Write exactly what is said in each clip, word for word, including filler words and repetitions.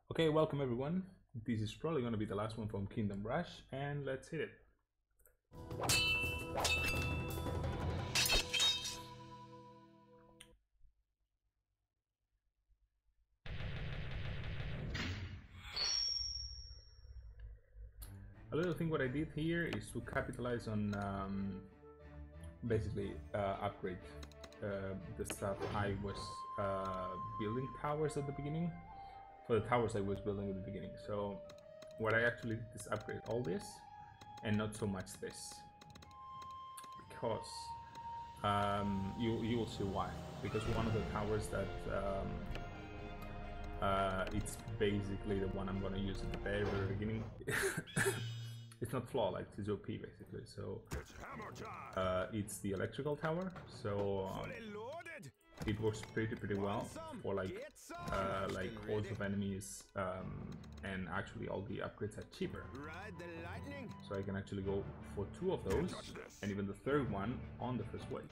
Okay, welcome everyone. This is probably going to be the last one from Kingdom Rush, and let's hit it. A little thing what I did here is to capitalize on um, basically uh, upgrade uh, the stuff I was uh, building towers at the beginning. For the towers I was building at the beginning. So what I actually did is upgrade all this and not so much this, because um, you you will see why. Because one of the towers that um, uh, it's basically the one I'm gonna use at the very very beginning. It's not flaw like it's O P basically. So uh, it's the electrical tower. So um, it works pretty pretty well for like uh, like hordes of enemies, um, and actually all the upgrades are cheaper. So I can actually go for two of those, and even the third one on the first wave.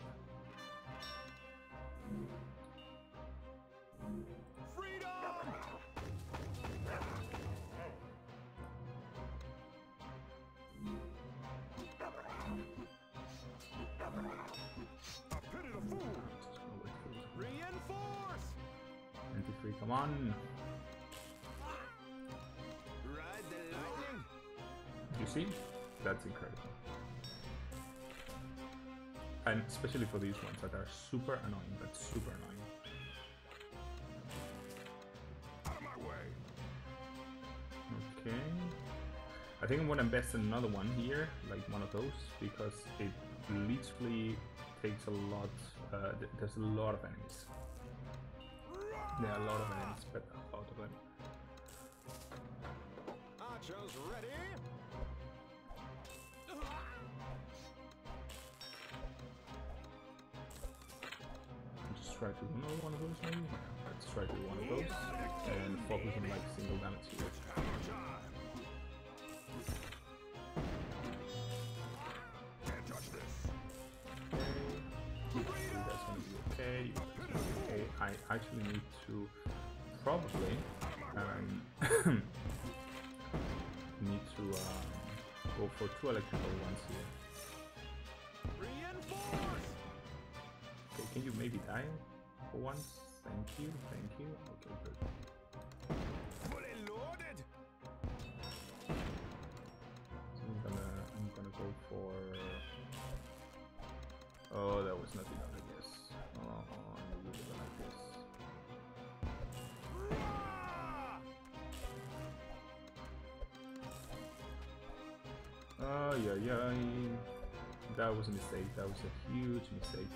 Come on. You see? That's incredible. And especially for these ones that are super annoying. That's super annoying. Out of my way. Okay. I think I'm gonna invest in another one here, like one of those, because it literally takes a lot. Uh, th there's a lot of enemies. There are a lot of enemies, but a lot of them. Archers ready. Just try to do another one of those maybe. Let's try to do one of those and focus on like single damage here. Can't touch this. Okay. That's gonna be okay. Okay, I actually need to probably um, need to um, go for two electrical ones here. Okay, can you maybe die for once? Thank you, thank you. Okay, good. So I'm gonna I'm gonna go for. Oh, that was not enough, I guess. Oh, I really don't like this. Oh, yeah, yeah. That was a mistake. That was a huge mistake.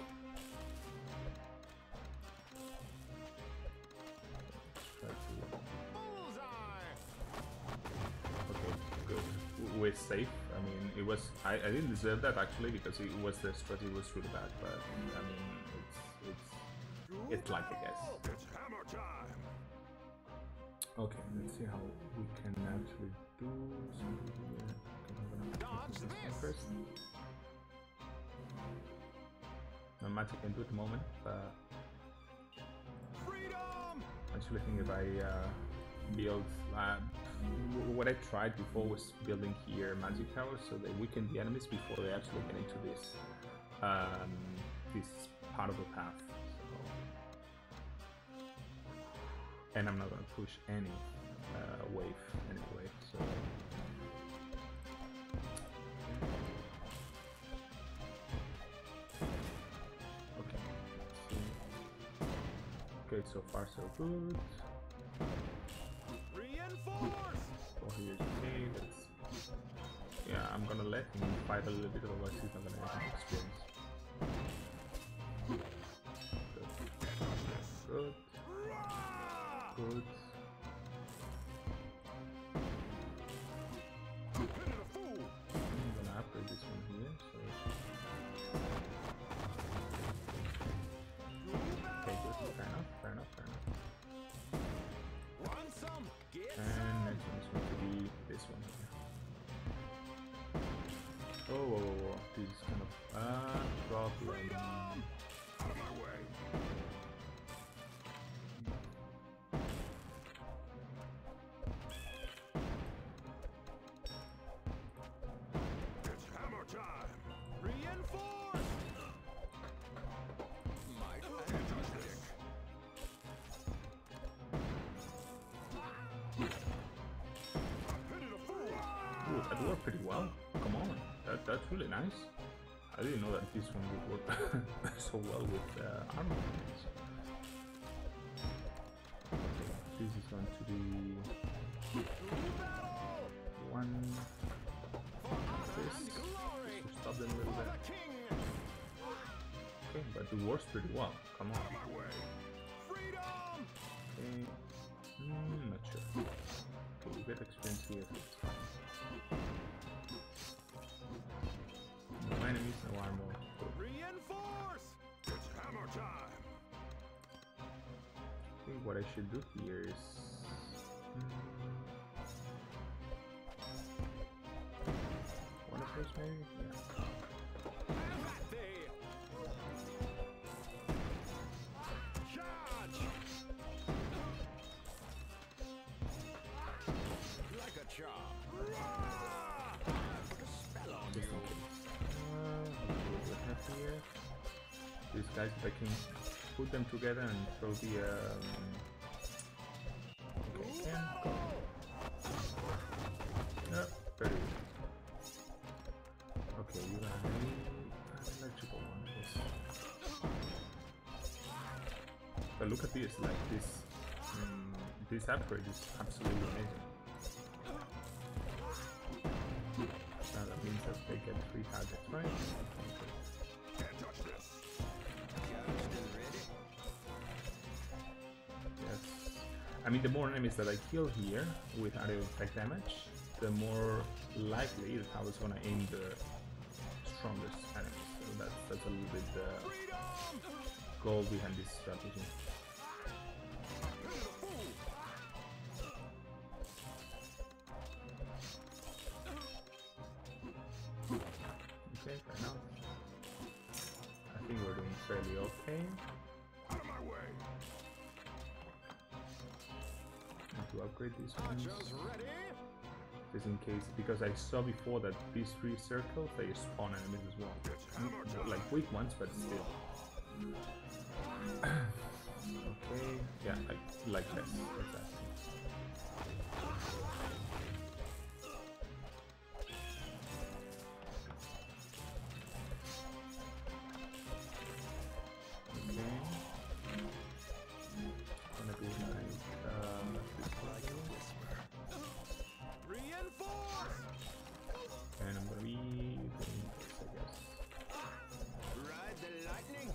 Okay, good. We're safe. I mean, it was. I, I didn't deserve that actually, because it was the strategy was really bad. But I mean, it's it's it's like, I guess. It's hammer time. Okay, let's see how we can actually do something here. Okay, I'm gonna do this one first. No magic can do at the moment, but I actually think if I uh, build, uh, what I tried before was building here magic towers so they weaken the enemies before they actually get into this um, this part of the path. So, and I'm not gonna push any uh, wave anyway. So. Okay, so far so good. Reinforce. Oh, here's okay. Let's. Yeah, I'm gonna let him fight a little bit, otherwise he's not gonna have experience. Good. Good. Good. I'm gonna upgrade this one here. So. Okay, good. Fair enough. Fair enough. Fair enough. And next one is going to be this one here. Oh, whoa, whoa, whoa. This is kind of a problem. Out of my way. that worked pretty well. Come on, that, that's really nice. I didn't know that this one would work so well with uh, armor units. Okay, this is going to be one. This just to stop them a little bit. Okay, but it works pretty well. Come on. Okay, mm, not sure. Okay, we get experience here, so it's fine. No enemies, no armor. Good. Reinforce! It's hammer time! I think what I should do here is... Mm, one of those maybe? Yeah. Charge! Like a charm. Put a spell on Just you. in case. Uh, what do we have here? These guys, if I can put them together and throw the... Um, okay, can go. Oh, very good. Okay, you have an electrical one, yes. But look at this, like this, um, this upgrade is absolutely amazing. Now that means that they get three targets, right? Can't touch this. Charged and ready. Yes. I mean, the more enemies that I kill here with area effect damage, the more likely is how it's gonna aim the strongest enemies. So that's that's a little bit the goal behind this strategy. Okay, fair enough. I think we're doing fairly okay. Out of my way. Need to upgrade these ones. Archers ready? Just in case, because I saw before that these three circles, they spawn enemies as well. Not like weak ones, but still. Okay, yeah, like, like this, exactly. Okay. Gonna be like, um, this one. Reinforce! And I'm gonna be doing this, I guess. Ride the lightning!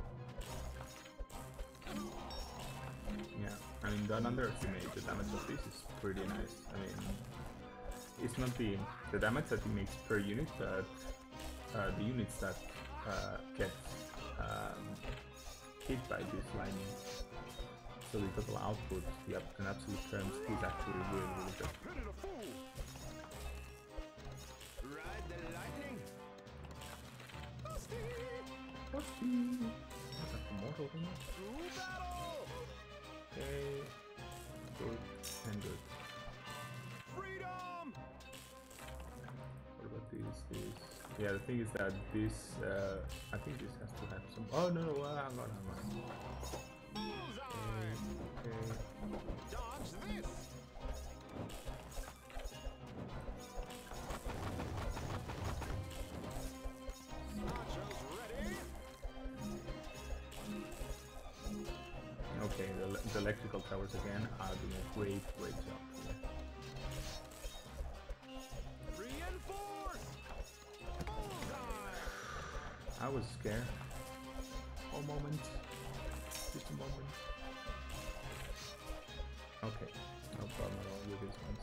Yeah, I mean, don't underestimate the damage of this, is pretty nice. I mean, it's not the, the damage that it makes per unit, but uh, the units that uh, get um, hit by this lightning. So the total output, the up in absolute terms, is actually really, really good. Pity the fool! Ride the lightning! That's immortal, isn't it? To battle! Okay, good and good. Freedom! What about this? This? Yeah, the thing is that this, uh, I think this has to have some. Oh no, no, uh, hang on, hang on. Okay, okay. Dodge this! Archers ready? Okay, the, the electrical towers again are doing a great, great job here. Reinforce! Bullseye! I was scared. For a moment. Just a moment. Okay, no problem at all with these ones.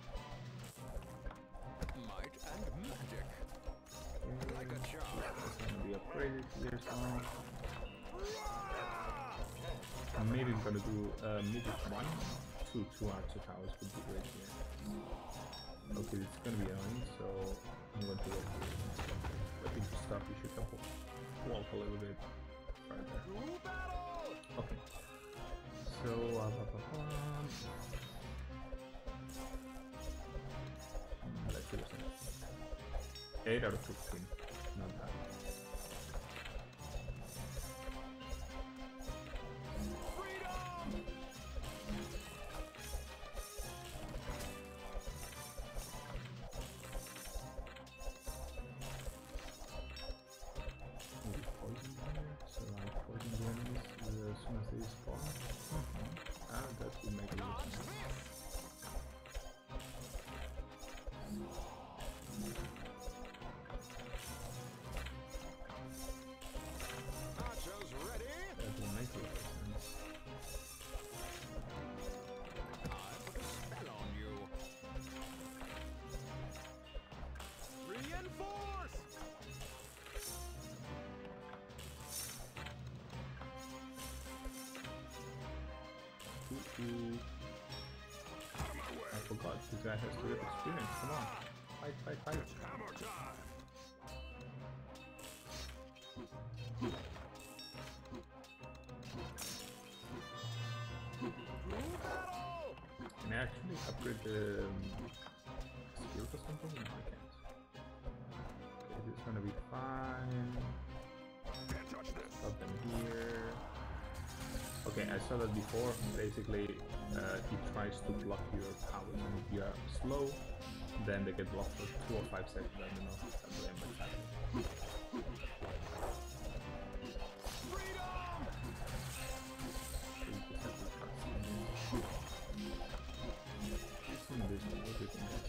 Might and magic. Okay. Like a charm. It's gonna be upgraded here soon. Maybe I'm gonna do uh, maybe one, two, two archer towers would be great here. Okay, it's gonna be annoying, so I'm going to let you. I think to stop, you should have walk a little bit further. To battle! Okay. So, uh, ba, ba, ba. Hmm, let's do this. eight out of fifteen. Not bad. god, this guy has to get experience. Come on. Fight, fight, fight. Hammer time. Through battle. Can I actually upgrade the um, skills or something? No, I can't. Okay, this is gonna be fine. Can't touch this. Stop them here. Okay, I saw that before. Basically, uh, he tries to block your powers, and if you are slow, then they get blocked for two or five seconds. I don't know if that's the end happening. Freedom. So you just have to trust him. It's in this one. What do you think, guys?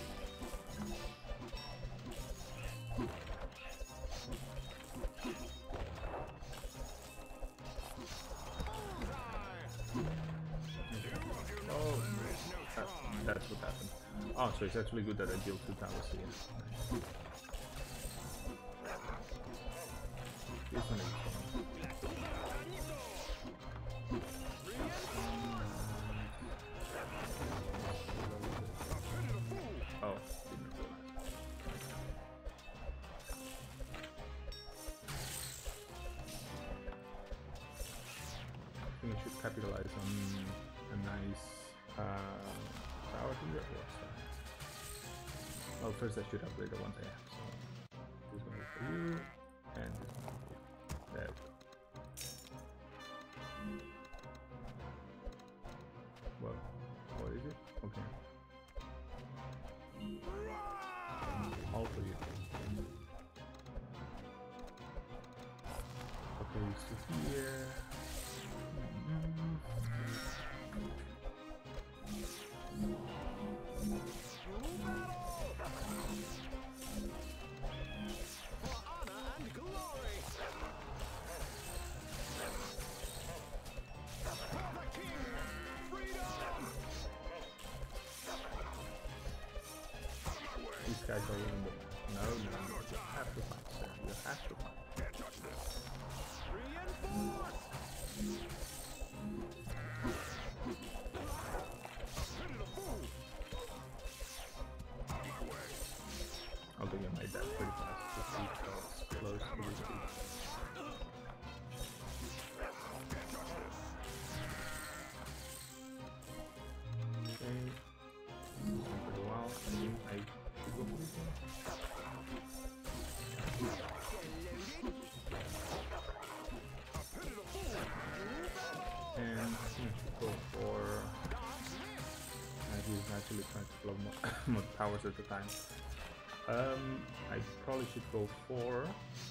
Oh, that, that's what happened. Oh, so it's actually good that I built two towers here. Nice. This one is strong. Oh, didn't realize. I think I should capitalize on a nice uh, tower here. Well, first I should upgrade the ones I have. So this one is for you, and this one for you. There we go. Well, what is it? Okay. All for you. Okay, so here. Mm-hmm. For honor and glory. For the king. Freedom. These guys are in the no, no, no. You have to fight, sir. You have to fight. Can't touch this. Reinforce. Pit of the fool. My way. I think I made that pretty fast to see how it's close to this beat. Can't touch this. Okay. This one pretty well. I think I should go for this one. And I think I should go for. Uh, he's actually trying to blow more, more towers at the time. Um, I probably should go for.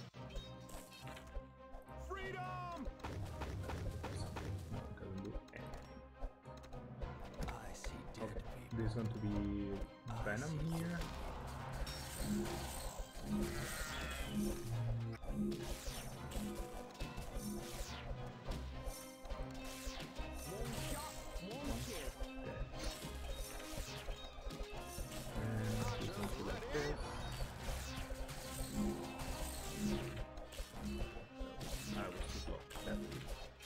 Freedom. Something. No, it doesn't do anything. I see dead Okay, people. there's going to be Venom here. One shot, one kill. Dead. And he's going to do like this. I was too slow. That was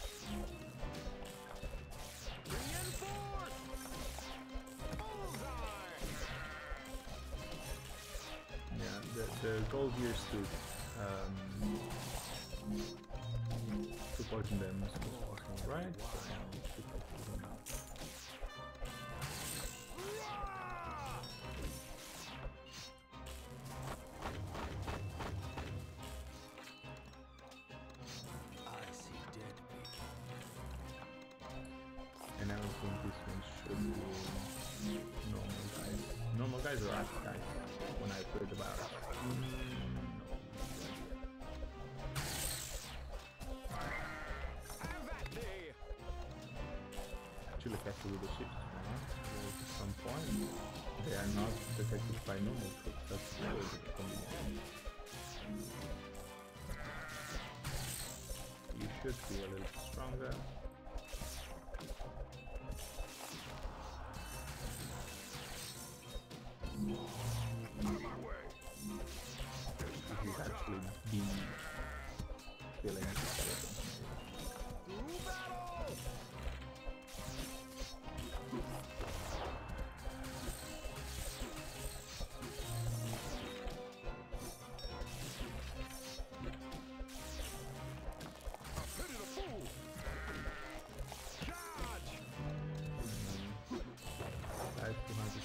Reinforce. Bullseye. yeah, the, the goal here is to um, to poison them as much as possible, right? So now we should poison them now. I see dead people. And I don't think this one should be normal guys. Normal guys or ass guys when I put it about. Mm, no. Have at thee. Actually careful with the ships, huh? At some point they are not detected by normal troops. That's really convenient. You should be a little bit stronger. Out of my way. This is actually the killing the skeleton. Through battle.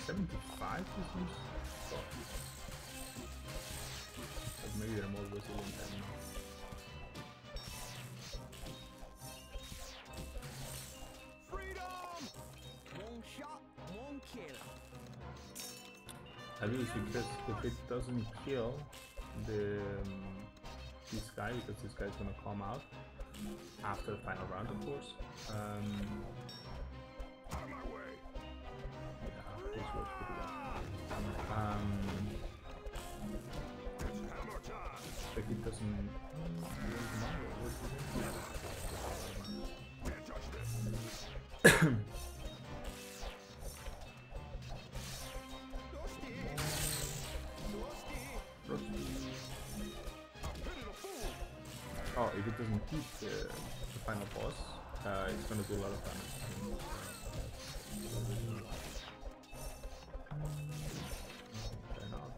seventy-five this one? But maybe they're more resilient than Freedom! One shot, one kill. I mean, it's because if it doesn't kill the um, this guy, because this guy's gonna come out after the final round, of course. Um, On my way. yeah, this works pretty well. Um, It's hammer time. if it doesn't, Can't touch this. Dusty. Dusty. oh, if it doesn't hit the, the final boss, uh, it's gonna do a lot of damage. Fair enough.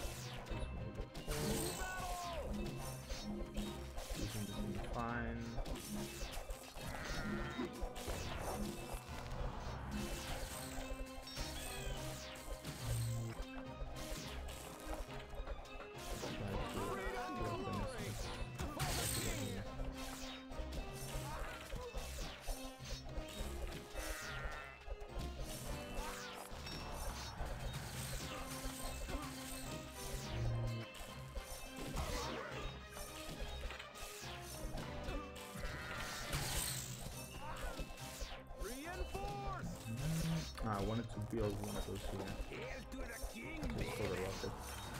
This one will be fine. I wanted to build one of those here. Hail to the king, Just for the rocket.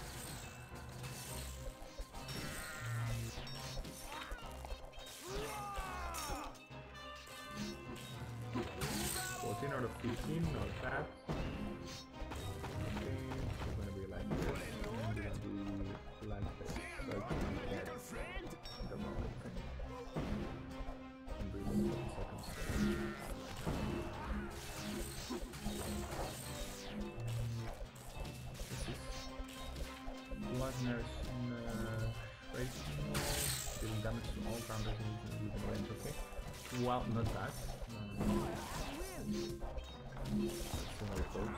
fourteen out of fifteen, not bad. Okay, it's gonna be like this, and it's gonna be like this. So I can get the rocket thing. And reload for the second stage. Bloodnurse uh, rating, dealing damage to all counters in within range, okay? Well, not bad. Um, let's see how it goes.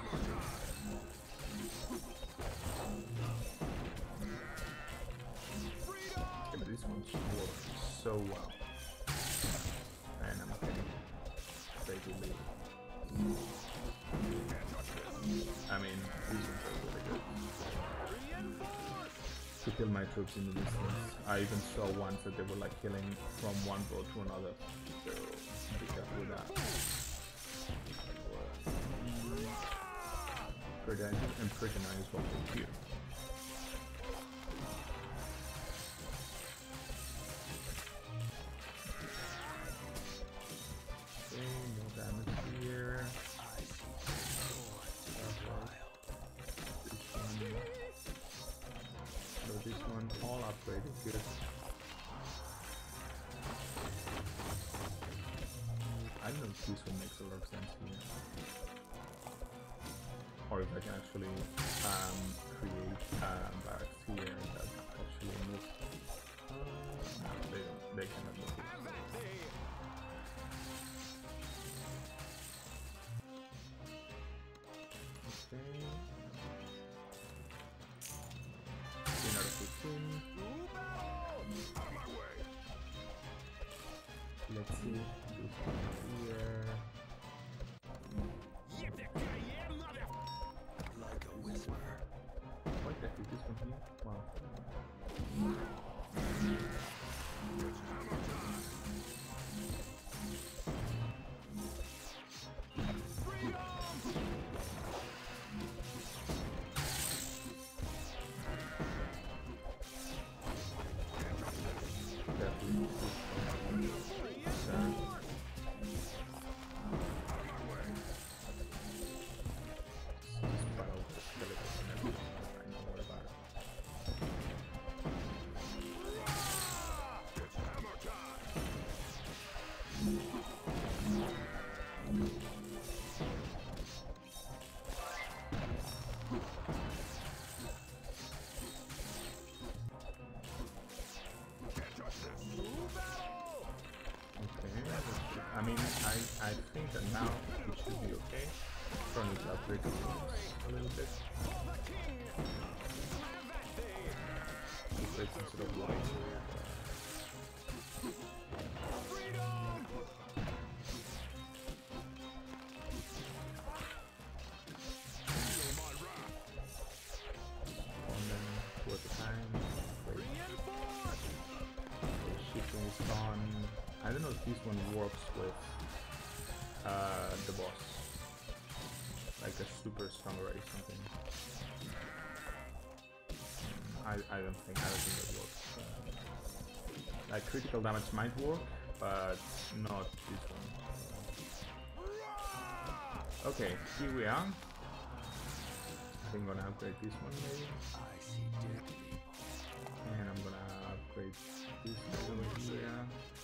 Okay, but this one's works so well. And I'm getting basically. I mean, these ones are really good. To kill my troops in the distance. I even saw ones that they were like killing from one boat to another. So be careful with that. Pretty and pretty nice what they do. Okay, no damage here. So this one all upgraded, good. I don't know if this one makes a lot of sense here. Or if I can actually um, create uh, barracks here that actually move. Uh, no, they don't, they cannot move it. Okay. fifteen. Let's see this one here. Like a whisper. Why did I do this one here? Wow. I mean, I, I think that now it should be okay. Trying to upgrade the a little bit. Upgrade some sort of light. One then two at a time. Wait. Okay, shifting is on. I don't know if this one works with uh, the boss. Like a super strong array something. I, I don't think I don't think that works. Uh, like critical damage might work, but not this one. Okay, here we are. I think I'm gonna upgrade this one maybe. And I'm gonna upgrade this one over here.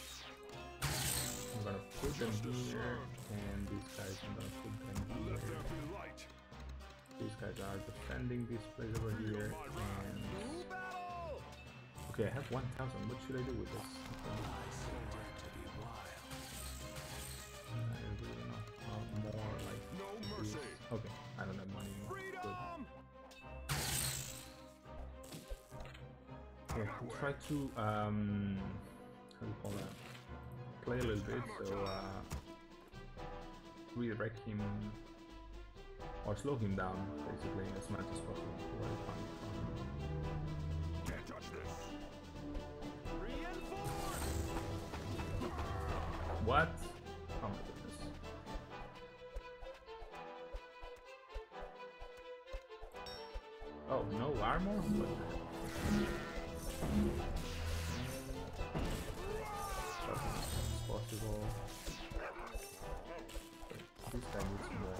I'm gonna put them here, and these guys I'm gonna put them here. These guys are defending this place over here, and okay, I have one thousand. What should I do with this? Okay. I really don't know. Uh, more like this. Okay, I don't have money more. Good. Okay, I'll try to um, how do you call that? Play a little bit, so uh, redirect him or slow him down basically as much as possible. Can't touch this. What? Oh my goodness. Oh, no armor? What the heck? Possible. This guy needs more.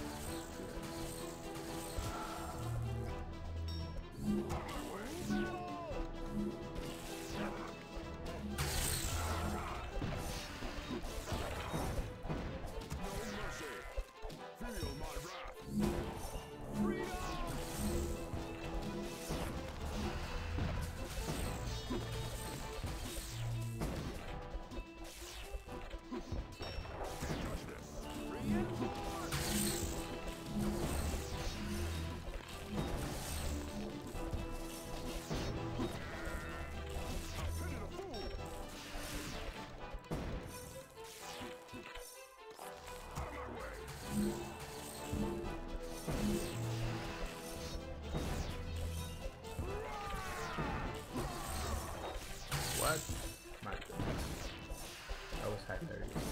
What? My goodness. That was hilarious.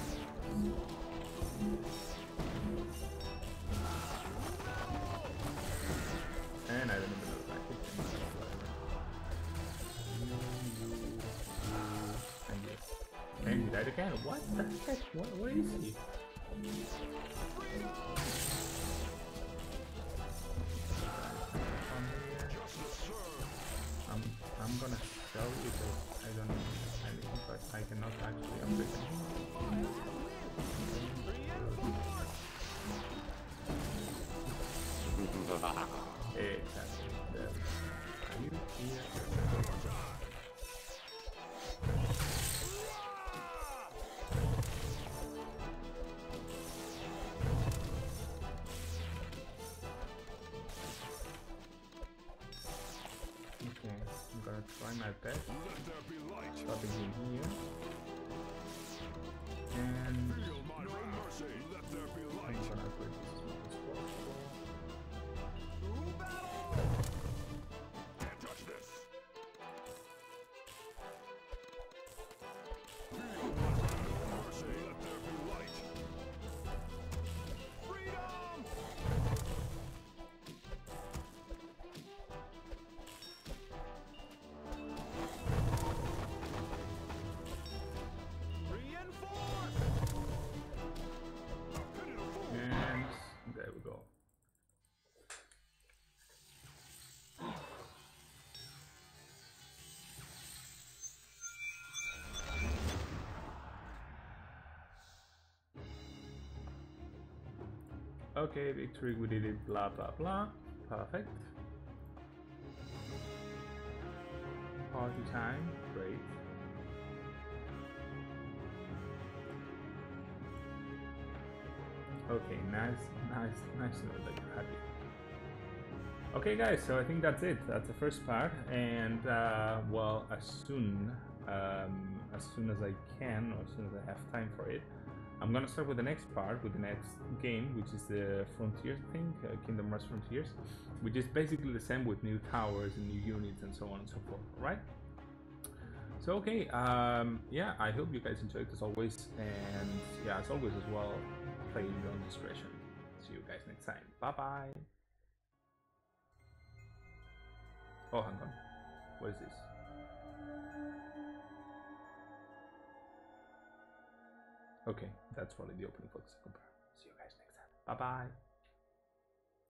And I don't even know if I hit him. Whatever. You, you, you, and you. And he died again. What the heck? What, where is he? I'm, I'm gonna sell because I don't know anything, but I cannot actually upgrade anything. Exactly. There. Are you here? Okay, I'm gonna try my best. Stopping him here. And I'm gonna upgrade this as much as possible. Can't touch this. Mercy, let there be light. Freedom! And there we go. Okay, victory, we did it, blah blah blah. Perfect. Party time, great. Okay, nice, nice, nice to know that you're happy. Okay, guys, so I think that's it. That's the first part, and uh, well, as soon um, as soon as I can, or as soon as I have time for it, I'm gonna start with the next part, with the next game, which is the Frontier thing, uh, Kingdom Hearts Frontiers, which is basically the same with new towers and new units and so on and so forth. Right? So okay, um, yeah, I hope you guys enjoyed as always, and yeah, as always as well, play your own discretion. See you guys next time. Bye bye. Oh, hang on. What is this? Okay, that's probably the opening for the second part. See you guys next time. Bye bye.